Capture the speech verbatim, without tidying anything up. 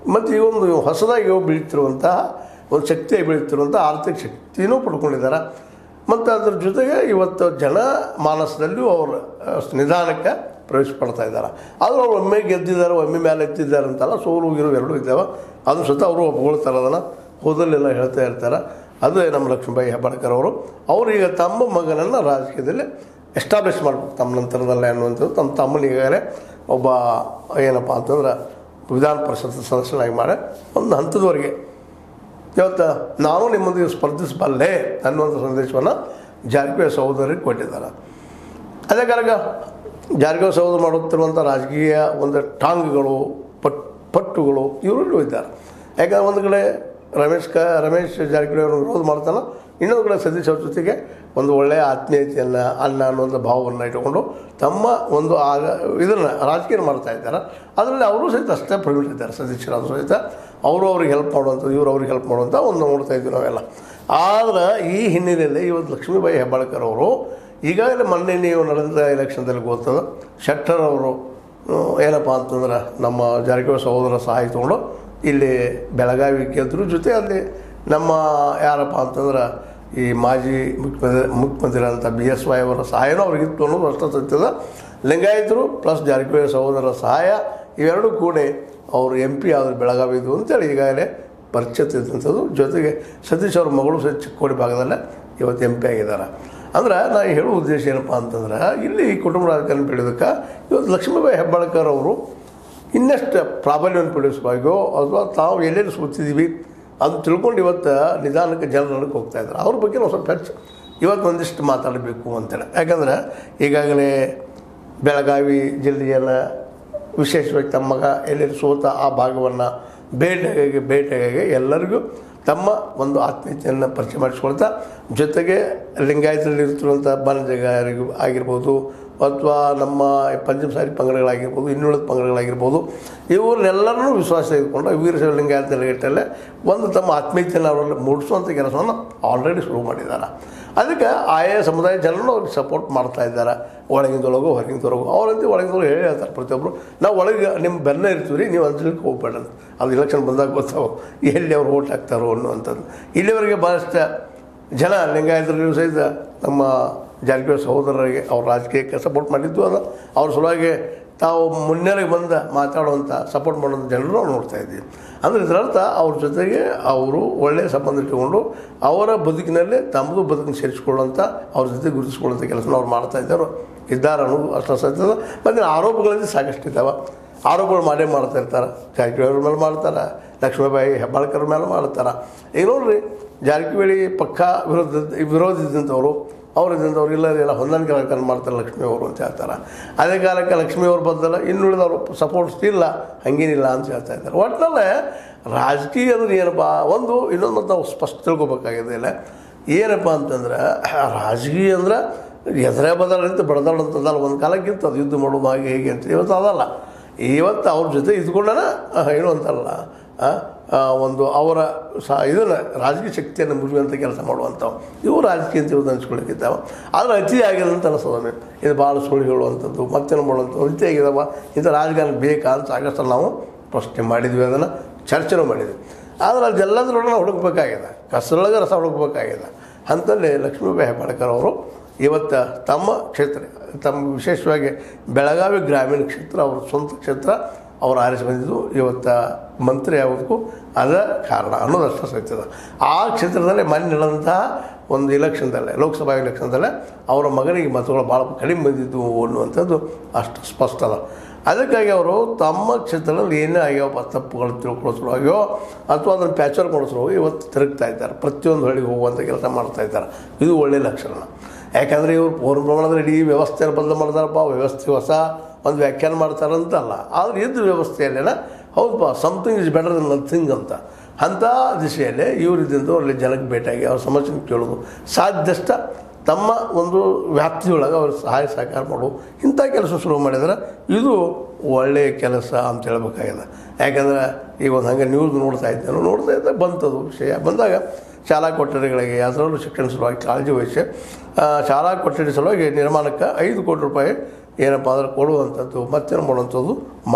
ಮತ್ತು ಈ ಒಂದು ಹೊಸದಾಗಿ ಬೆಳೀತಿರುವಂತಹ ಒಂದು ಶಕ್ತಿಯಾಗಿ ಬೆಳೀತಿರುವಂಥ ಆರ್ಥಿಕ ಶಕ್ತಿಯೂ ಪಡ್ಕೊಂಡಿದ್ದಾರೆ. ಮತ್ತು ಅದ್ರ ಜೊತೆಗೆ ಇವತ್ತು ಜನ ಮಾನಸದಲ್ಲೂ ಅವರು ನಿಧಾನಕ್ಕೆ ಪ್ರವೇಶ ಪಡ್ತಾ ಇದ್ದಾರೆ. ಆದರೂ ಅವ್ರು ಒಮ್ಮೆ ಗೆದ್ದಿದ್ದಾರೆ, ಒಮ್ಮೆ ಮೇಲೆ ಎತ್ತಿದ್ದಾರೆ ಅಂತಲ್ಲ, ಸೋಲು ಗಿರು ಎರಡೂ ಇದ್ದಾವೆ. ಅದು ಸತ ಅವರು ಒಪ್ಕೊಳ್ತಾರೆ, ಅದನ್ನು ಹೋದಲ್ಲೆಲ್ಲ ಹೇಳ್ತಾ ಇರ್ತಾರೆ. ಅದೇ ನಮ್ಮ ಲಕ್ಷ್ಮೀಬಾಯಿ ಹೆಬ್ಬಾಳ್ಕರ್ ಅವರು ಅವರೀಗ ತಮ್ಮ ಮಗನನ್ನು ರಾಜಕೀಯದಲ್ಲಿ ಎಸ್ಟಾಬ್ಲಿಷ್ ಮಾಡಬೇಕು ತಮ್ಮ ನಂತರದಲ್ಲೇ ಅನ್ನುವಂಥದ್ದು. ತಮ್ಮ ತಮ್ಮನಿಗಾಗಲೇ ಒಬ್ಬ ಏನಪ್ಪ ಅಂತಂದ್ರೆ ವಿಧಾನ ಪರಿಷತ್ ಸದಸ್ಯನಾಗಿ ಮಾಡಿ ಒಂದು ಹಂತದವರೆಗೆ ಇವತ್ತು ನಾನು ನಿಮ್ಮೊಂದಿಗೆ ಸ್ಪರ್ಧಿಸಬಲ್ಲೆ ಅನ್ನುವಂಥ ಸಂದೇಶವನ್ನು ಜಾರಕಿಹೊಳಿ ಸಹೋದರಿಗೆ ಕೊಟ್ಟಿದ್ದಾರೆ. ಅದೇ ಕಾರಣ ಜಾರಕಿಹೊಳಿ ಸಹೋದರ ಮಾಡುತ್ತಿರುವಂಥ ರಾಜಕೀಯ ಒಂದು ಟಾಂಗ್ಗಳು ಪಟ್ ಪಟ್ಟುಗಳು ಇವರಲ್ಲೂ ಇದ್ದಾರೆ. ಯಾಕಂದರೆ ಒಂದು ಕಡೆ ರಮೇಶ್ ಕ ರಮೇಶ್ ಜಾರಕಿಹೊಳಿ ಅವರು ವಿರೋಧ ಮಾಡ್ತಾನೆ, ಇನ್ನೊಂದು ಕಡೆ ಸತೀಶ್ ಅವ್ರ ಜೊತೆಗೆ ಒಂದು ಒಳ್ಳೆಯ ಆತ್ಮೀಯತೆಯನ್ನು ಅನ್ನ ಅನ್ನುವಂಥ ಭಾವವನ್ನು ಇಟ್ಟುಕೊಂಡು ತಮ್ಮ ಒಂದು ಆಗ ಇದನ್ನು ರಾಜಕೀಯ ಮಾಡ್ತಾ ಇದ್ದಾರೆ. ಅದರಲ್ಲಿ ಅವರು ಸಹಿತ ಅಷ್ಟೇ ಪ್ರವೀಣಿದ್ದಾರೆ. ಸತೀಶ್ವರ ಸಹಿತ ಅವರು ಅವ್ರಿಗೆ ಹೆಲ್ಪ್ ಮಾಡುವಂಥದ್ದು, ಇವರು ಅವ್ರಿಗೆ ಹೆಲ್ಪ್ ಮಾಡುವಂಥ ಒಂದು ನೋಡ್ತಾ ಇದ್ವಿ ನಾವೆಲ್ಲ. ಆದರೆ ಈ ಹಿನ್ನೆಲೆಯಲ್ಲಿ ಇವತ್ತು ಲಕ್ಷ್ಮೀಬಾಯಿ ಹೆಬ್ಬಾಳ್ಕರ್ ಅವರು ಈಗಾಗಲೇ ಮೊನ್ನೆ ನೀವು ನಡೆದ ಎಲೆಕ್ಷನ್ದಲ್ಲಿ ಗೊತ್ತದ ಶೆಟ್ಟರ್ ಅವರು ಏನಪ್ಪ ಅಂತಂದ್ರೆ ನಮ್ಮ ಜಾರಕಿಹೊಳಿ ಸಹೋದರ ಸಹಾಯ ತೊಗೊಂಡು ಇಲ್ಲಿ ಬೆಳಗಾವಿ ಗೆದ್ದರು. ಜೊತೆ ಅಲ್ಲಿ ನಮ್ಮ ಯಾರಪ್ಪ ಅಂತಂದ್ರೆ ಈ ಮಾಜಿ ಮುಖ್ಯಮಂತ್ರಿ ಮುಖ್ಯಮಂತ್ರಿ ಅಂತ ಬಿ ಎಸ್ ವೈ ಅವರ ಸಹಾಯನೂ ಅವ್ರಿಗಿತ್ತು ಅನ್ನೋದು ಅಷ್ಟು ಸತ್ಯದ. ಲಿಂಗಾಯತರು ಪ್ಲಸ್ ಜಾರಕಿಹೊಳಿ ಸಹೋದರ ಸಹಾಯ ಇವೆರಡೂ ಕೂಡ ಅವರು ಎಂ ಪಿ ಆದರು ಬೆಳಗಾವಿದು ಅಂತೇಳಿ ಈಗಾಗಲೇ ಪರಿಚಯ ಇದ್ದಂಥದ್ದು. ಜೊತೆಗೆ ಸತೀಶ್ ಅವ್ರ ಮಗಳು ಸಹ ಚಿಕ್ಕೋಡಿ ಭಾಗದಲ್ಲೇ ಇವತ್ತು ಎಂ ಪಿ ಆಗಿದ್ದಾರೆ. ಅಂದ್ರೆ ನಾನು ಹೇಳೋ ಉದ್ದೇಶ ಏನಪ್ಪ ಅಂತಂದ್ರೆ ಇಲ್ಲಿ ಕುಟುಂಬ ರಾಜಕಾರಣ ಬೆಳೆಯೋದಕ್ಕೆ ಇವತ್ತು ಲಕ್ಷ್ಮೀಬಾಯಿ ಹೆಬ್ಬಾಳ್ಕರ್ ಅವರು ಇನ್ನಷ್ಟು ಪ್ರಾಬಲ್ಯವನ್ನು ಪಡಿಸಬೇಕೋ ಅಥವಾ ತಾವು ಎಲ್ಲೆಲ್ಲಿ ಸೋತಿದ್ದೀವಿ ಅದು ತಿಳ್ಕೊಂಡು ಇವತ್ತು ನಿಧಾನಕ್ಕೆ ಜನರೊಳಗೆ ಹೋಗ್ತಾ ಇದ್ದಾರೆ. ಅವ್ರ ಬಗ್ಗೆ ನಾವು ಸ್ವಲ್ಪ ಹೆಚ್ಚು ಇವತ್ತು ಒಂದಿಷ್ಟು ಮಾತಾಡಬೇಕು ಅಂತೇಳಿ. ಯಾಕಂದರೆ ಈಗಾಗಲೇ ಬೆಳಗಾವಿ ಜಿಲ್ಲೆಯನ್ನು ವಿಶೇಷವಾಗಿ ತಮ್ಮ ಮಗ ಎಲ್ಲೆಲ್ಲಿ ಸೋತ ಆ ಭಾಗವನ್ನು ಭೇಟಿಯಾಗಿ ಭೇಟಿಯಾಗಿ ಎಲ್ಲರಿಗೂ ತಮ್ಮ ಒಂದು ಆತ್ಮೀಯತೆಯನ್ನು ಪರಿಚಯ ಮಾಡಿಸ್ಕೊಳ್ತಾ, ಜೊತೆಗೆ ಲಿಂಗಾಯತರಲ್ಲಿ ಇರ್ತಿರುವಂಥ ಬನಜಗಾರಿಗೂ ಆಗಿರ್ಬೋದು ಅಥವಾ ನಮ್ಮ ಪಂಚಮಸಾಲಿ ಪಂಗಡಗಳಾಗಿರ್ಬೋದು, ಇನ್ನುಳಿದ ಪಂಗಡಗಳಾಗಿರ್ಬೋದು, ಇವರನ್ನೆಲ್ಲರನ್ನೂ ವಿಶ್ವಾಸ ತೆಗೆದುಕೊಂಡು ವೀರಶೈವ ಲಿಂಗಾಯತ ನೆಲೆಗಟ್ಟಲ್ಲೇ ಒಂದು ತಮ್ಮ ಆತ್ಮೀಯತೆಯನ್ನು ಅವರಲ್ಲಿ ಮೂಡಿಸುವಂಥ ಕೆಲಸವನ್ನು ಆಲ್ರೆಡಿ ಶುರು ಮಾಡಿದ್ದಾರೆ. ಅದಕ್ಕೆ ಆಯಾ ಸಮುದಾಯ ಜನರು ಅವ್ರಿಗೆ ಸಪೋರ್ಟ್ ಮಾಡ್ತಾ ಇದ್ದಾರೆ. ಒಳಗಿಂದೊಳಗು ಹೊರಗಿಂದೊಳಗು ಅವರಂತೆ ಒಳಗಿಂದೊಳಗೆ ಹೇಳಿ ಹೇಳ್ತಾರೆ ಪ್ರತಿಯೊಬ್ಬರು, ನಾವು ಒಳಗೆ ನಿಮ್ಮ ಬೆನ್ನ ಇರ್ತೀವಿ ರೀ, ನೀವು ಅಂಜಲಿಕ್ಕೆ ಹೋಗ್ಬೇಡ ಅಂತ. ಅದು ಇಲೆಕ್ಷನ್ ಬಂದಾಗ ಗೊತ್ತಾವು ಎಲ್ಲಿ ಅವ್ರು ಓಟ್ ಹಾಕ್ತಾರೋ ಅನ್ನುವಂಥದ್ದು. ಇಲ್ಲಿವರೆಗೆ ಭಾಳಷ್ಟು ಜನ ಲಿಂಗಾಯತರು ಸಹಿತ ನಮ್ಮ ಜಾರಕಿಹೊಳಿ ಸಹೋದರರಿಗೆ ಅವ್ರ ರಾಜಕೀಯಕ್ಕೆ ಸಪೋರ್ಟ್ ಮಾಡಿದ್ದು ಅದ. ಅವ್ರ ಸಲುವಾಗಿ ತಾವು ಮುನ್ನೆಲೆಗೆ ಬಂದ ಮಾತಾಡುವಂಥ ಸಪೋರ್ಟ್ ಮಾಡುವಂಥ ಜನರು ನಾವು ನೋಡ್ತಾ ಇದ್ದೀವಿ. ಅಂದರೆ ಇದರರ್ಥ ಅವ್ರ ಜೊತೆಗೆ ಅವರು ಒಳ್ಳೆಯ ಸಂಬಂಧ ಇಟ್ಟುಕೊಂಡು ಅವರ ಬದುಕಿನಲ್ಲಿ ತಮ್ಮದು ಬದುಕನ್ನು ಸೇರಿಸ್ಕೊಳ್ಳುವಂಥ ಅವ್ರ ಜೊತೆ ಗುರುತಿಸ್ಕೊಳ್ಳುವಂಥ ಕೆಲಸನ ಅವ್ರು ಮಾಡ್ತಾ ಇದ್ದಾರೆ ಇದ್ದಾರೆ ಅನ್ನೋದು ಅಷ್ಟು ಸತ್ಯದ. ಮತ್ತು ಆರೋಪಗಳಲ್ಲಿ ಸಾಕಷ್ಟು ಇದ್ದಾವೆ. ಆರೋಪಗಳು ಮಾಡೇ ಮಾಡ್ತಾ ಇರ್ತಾರೆ. ಜಾರಕಿಹೊಳಿ ಅವ್ರ ಮೇಲೆ ಮಾಡ್ತಾರೆ, ಲಕ್ಷ್ಮೀಬಾಯಿ ಹೆಬ್ಬಾಳ್ಕರ್ ಮೇಲೆ ಮಾಡ್ತಾರೆ. ಈಗ ನೋಡ್ರಿ, ಜಾರಕಿಹೊಳಿ ಪಕ್ಕ ವಿರೋಧ ವಿರೋಧ ಇದ್ದಂಥವ್ರು ಅವ್ರು ಇದ್ದಂಥವ್ರು ಇಲ್ಲ ಎಲ್ಲ ಹೊಂದಾಣಿಕೆ ರಾಜಕಾರಣ ಮಾಡ್ತಾರೆ ಲಕ್ಷ್ಮೀ ಅವರು ಅಂತ ಹೇಳ್ತಾರೆ. ಅದೇ ಕಾಲಕ್ಕೆ ಲಕ್ಷ್ಮೀ ಅವ್ರ ಬದಲ ಇನ್ನುಳಿದವರು ಸಪೋರ್ಟ್ಸ್ ಇಲ್ಲ, ಹಂಗೇನಿಲ್ಲ ಅಂತ ಹೇಳ್ತಾ ಇದ್ದಾರೆ. ಒಟ್ಟಿನಲ್ಲೇ ರಾಜಕೀಯ ಅಂದ್ರೆ ಏನಪ್ಪ ಒಂದು ಇನ್ನೊಂದು ಮತ್ತು ನಾವು ಸ್ಪಷ್ಟ ತಿಳ್ಕೊಬೇಕಾಗಿದೆ. ಇಲ್ಲ ಏನಪ್ಪ ಅಂತಂದ್ರೆ ರಾಜಕೀಯ ಅಂದ್ರೆ ಎದುರೇ ಬದಲಂತ ಬಡದಾಡಂಥದ್ದಲ್ಲ. ಒಂದು ಕಾಲಕ್ಕಿಂತ ಅದು ಯುದ್ಧ ಮಾಡೋದು ಹಾಗೆ ಹೇಗೆ ಅಂತ ಇವತ್ತು ಅದಲ್ಲ. ಇವತ್ತು ಅವ್ರ ಜೊತೆ ಇದ್ಕೊಂಡನ ಏನು ಅಂತಲ್ಲ, ಒಂದು ಅವರ ಸ ಇದನ್ನು ರಾಜಕೀಯ ಶಕ್ತಿಯನ್ನು ಮುರಿಯುವಂಥ ಕೆಲಸ ಮಾಡುವಂಥವು ಇವು ರಾಜಕೀಯ ಅಂತ ಇವತ್ತು ಅನಿಸ್ಕೊಳ್ಳಿಕ್ಕಿದ್ದಾವೆ. ಆದರೆ ಅತಿ ಆಗಿದೆ ಅಂತ ಅನಿಸೋದನ್ನು ಇದು ಭಾಳ ಸುಳ್ಳು ಹೇಳುವಂಥದ್ದು ಮತ್ತೇನು ಮಾಡುವಂಥದ್ದು ಅತಿ ಆಗಿದಾವ. ಇಂಥ ರಾಜಕಾರಣ ಬೇಕಾ ಅಂತ ಸಾಕಷ್ಟು ನಾವು ಪ್ರಶ್ನೆ ಮಾಡಿದ್ವಿ, ಅದನ್ನು ಚರ್ಚೆನೂ ಮಾಡಿದ್ವಿ. ಆದರೆ ಅದೆಲ್ಲದರೊಳಗೆ ಹುಡುಕಬೇಕಾಗಿದೆ, ಕಸರೊಳಗೆ ರಸ ಹುಡುಕಬೇಕಾಗಿದೆ. ಅಂಥಲ್ಲಿ ಲಕ್ಷ್ಮೀಬಾಯಿ ಹೆಬ್ಬಾಳ್ಕರ್ ಅವರು ಇವತ್ತು ತಮ್ಮ ಕ್ಷೇತ್ರ ತಮ್ಮ ವಿಶೇಷವಾಗಿ ಬೆಳಗಾವಿ ಗ್ರಾಮೀಣ ಕ್ಷೇತ್ರ ಅವ್ರ ಸ್ವಂತ ಕ್ಷೇತ್ರ ಅವರು ಆರಿಸಿ ಬಂದಿದ್ದು ಇವತ್ತು ಮಂತ್ರಿ ಆಗೋದಕ್ಕೂ ಅದ ಕಾರಣ ಅನ್ನೋದಷ್ಟು ಸತ್ಯದ. ಆ ಕ್ಷೇತ್ರದಲ್ಲೇ ಮೊನ್ನೆ ನಡೆದಂತಹ ಒಂದು ಇಲೆಕ್ಷನ್ದಲ್ಲೇ ಲೋಕಸಭಾ ಇಲೆಕ್ಷನ್ದಲ್ಲೇ ಅವರ ಮಗನಿಗೆ ಮತಗಳು ಭಾಳ ಕಡಿಮೆ ಬಂದಿದ್ದು ಅನ್ನುವಂಥದ್ದು ಅಷ್ಟು ಸ್ಪಷ್ಟ ಅದ. ಅದಕ್ಕಾಗಿ ಅವರು ತಮ್ಮ ಕ್ಷೇತ್ರದಲ್ಲಿ ಏನೇ ಆಗ್ಯಾವ ತಪ್ಪುಗಳು ತಿಳ್ಕೊಳ್ಳೋ ಸಲುವಾಗಿಯೋ ಅಥವಾ ಅದನ್ನು ಪ್ಯಾಚರ್ ಮಾಡೋ ಸಲುವಾಗಿ ಇವತ್ತು ತಿರುಗ್ತಾ ಇದ್ದಾರೆ. ಪ್ರತಿಯೊಂದು ಹಳ್ಳಿಗೆ ಹೋಗುವಂಥ ಕೆಲಸ ಮಾಡ್ತಾ ಇದ್ದಾರೆ. ಇದು ಒಳ್ಳೆಯ ಲಕ್ಷಣ. ಯಾಕಂದರೆ ಇವರು ಪೂರ್ಣ ಪ್ರಮಾಣದಲ್ಲಿ ಇಡೀ ವ್ಯವಸ್ಥೆಯನ್ನು ಬದಲು ಮಾಡ್ತಾರಪ್ಪ, ವ್ಯವಸ್ಥೆ ಹೊಸ ಒಂದು ವ್ಯಾಖ್ಯಾನ ಮಾಡ್ತಾರಂತಲ್ಲ. ಆದರೆ ಇದ್ದ ವ್ಯವಸ್ಥೆಯಲ್ಲೇನ ಹೌದಪ್ಪ something is better than nothing ಅಂತ ಅಂಥ ದಿಶೆಯಲ್ಲೇ ಇವರಿದ್ದಂಥ ಅಲ್ಲಿ ಜನಕ್ಕೆ ಭೇಟಿಯಾಗಿ ಅವ್ರ ಸಮಸ್ಯೆ ಕೇಳೋದು ಸಾಧ್ಯಷ್ಟ ತಮ್ಮ ಒಂದು ವ್ಯಾಪ್ತಿಯೊಳಗೆ ಅವ್ರ ಸಹಾಯ ಸಹಕಾರ ಮಾಡೋದು ಇಂಥ ಕೆಲಸ ಶುರು ಮಾಡಿದ್ರೆ ಇದು ಒಳ್ಳೆಯ ಕೆಲಸ ಅಂತ ಹೇಳ್ಬೇಕಾಗಿದೆ. ಯಾಕಂದರೆ ಈಗ ಒಂದು ಹಂಗೆ ನ್ಯೂಸ್ ನೋಡ್ತಾ ಇದ್ದೇನೆ ನೋಡ್ತಾ ಇದ್ದ ಬಂತದು ವಿಷಯ ಬಂದಾಗ ಶಾಲಾ ಕೊಠಡಿಗಳಿಗೆ ಅದರಲ್ಲೂ ಶಿಕ್ಷಣ ಸಲುವಾಗಿ ಕಾಳಜಿ ವಹಿಸಿ ಶಾಲಾ ಕೊಠಡಿ ಸಲುವಾಗಿ ನಿರ್ಮಾಣಕ್ಕೆ ಐದು ಕೋಟಿ ರೂಪಾಯಿ ಏನಪ್ಪ ಅಂದ್ರೆ ಕೊಡುವಂಥದ್ದು ಮತ್ತೇನು ಮಾಡುವಂಥದ್ದು